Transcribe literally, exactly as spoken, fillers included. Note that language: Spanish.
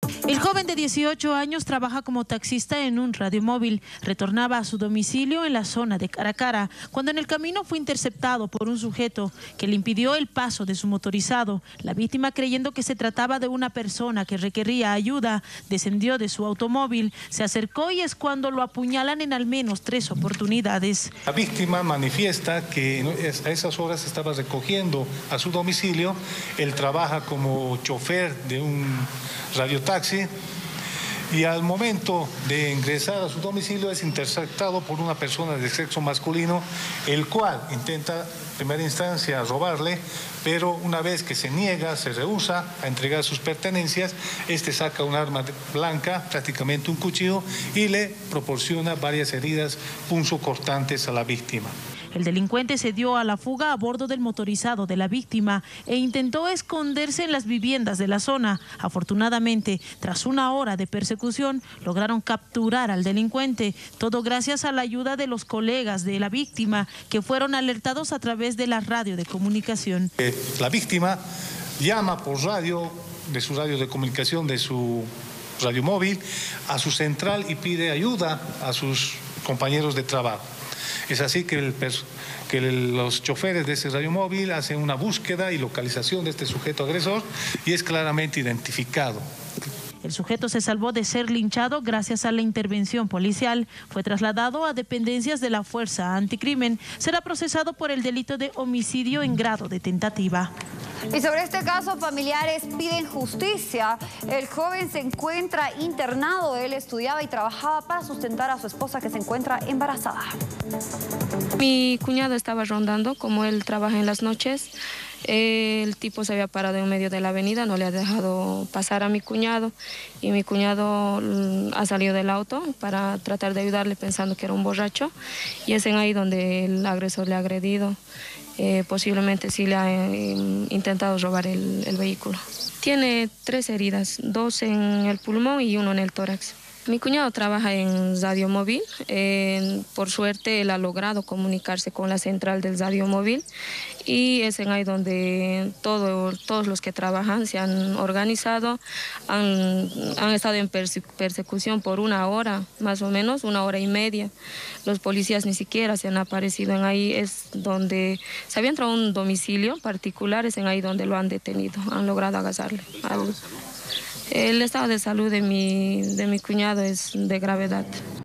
El joven de dieciocho años trabaja como taxista en un radiomóvil. Retornaba a su domicilio en la zona de Caracara, cuando en el camino fue interceptado por un sujeto que le impidió el paso de su motorizado. La víctima, creyendo que se trataba de una persona que requería ayuda, descendió de su automóvil, se acercó y es cuando lo apuñalan en al menos tres oportunidades. La víctima manifiesta que a esas horas estaba recogiendo a su domicilio. Él trabaja como chofer de un radiotaxi y al momento de ingresar a su domicilio es interceptado por una persona de sexo masculino, el cual intenta en primera instancia robarle, pero una vez que se niega, se rehúsa a entregar sus pertenencias, este saca un arma blanca, prácticamente un cuchillo, y le proporciona varias heridas punzocortantes a la víctima. El delincuente se dio a la fuga a bordo del motorizado de la víctima e intentó esconderse en las viviendas de la zona. Afortunadamente, tras una hora de persecución, lograron capturar al delincuente, todo gracias a la ayuda de los colegas de la víctima, que fueron alertados a través de la radio de comunicación. La víctima llama por radio, de su radio de comunicación, de su radiomóvil, a su central y pide ayuda a sus compañeros de trabajo. Es así que, el, que el, los choferes de ese radiomóvil hacen una búsqueda y localización de este sujeto agresor y es claramente identificado. El sujeto se salvó de ser linchado gracias a la intervención policial. Fue trasladado a dependencias de la Fuerza Anticrimen. Será procesado por el delito de homicidio en grado de tentativa. Y sobre este caso, familiares piden justicia. El joven se encuentra internado. Él estudiaba y trabajaba para sustentar a su esposa, que se encuentra embarazada. Mi cuñado estaba rondando, como él trabaja en las noches. El tipo se había parado en medio de la avenida, no le ha dejado pasar a mi cuñado y mi cuñado ha salido del auto para tratar de ayudarle pensando que era un borracho y es en ahí donde el agresor le ha agredido. Eh, posiblemente sí le ha eh, intentado robar el, el vehículo. Tiene tres heridas, dos en el pulmón y uno en el tórax. Mi cuñado trabaja en radiomóvil. Eh, por suerte él ha logrado comunicarse con la central del radiomóvil y es en ahí donde todo, todos los que trabajan se han organizado, han, han estado en perse persecución por una hora, más o menos, una hora y media. Los policías ni siquiera se han aparecido en ahí, es donde se había entrado a un domicilio particular, es en ahí donde lo han detenido, han logrado agasarle. Al, El estado de salud de mi, de mi cuñado es de gravedad.